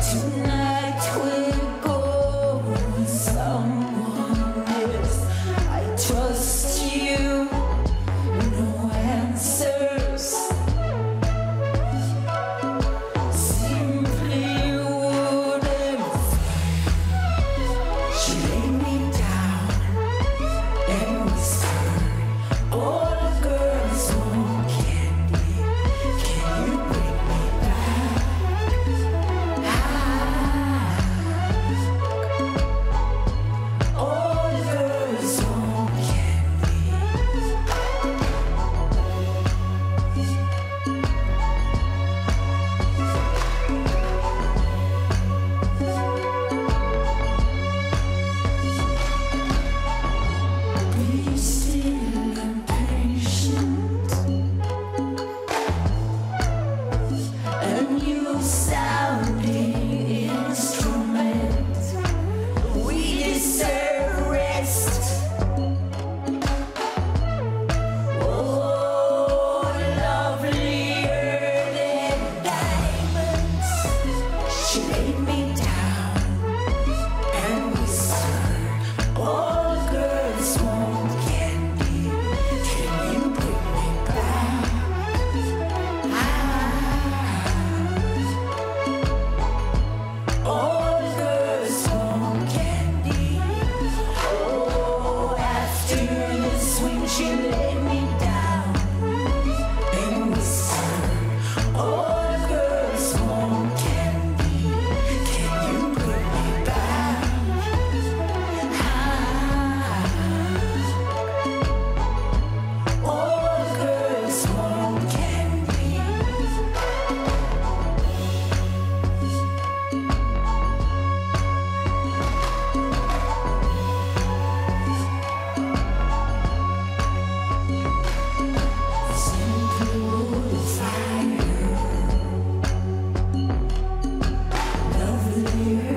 Tonight we're going someone else. I trust you, no answers. Simply wouldn't fly. She laid me down and whispered, all girls want candy. Can you bring me back? All girls want candy. Be still and patient, a new sounding instrument. We deserve rest. Oh, lovelier than diamonds. She laid me down and whispered, all girls want candy. Can you bring me back? All girls want candy. Oh, after the swing, she laid me down and whispered, all girls want candy. Can you bring me back? All girls want candy. Simple fire, lovelier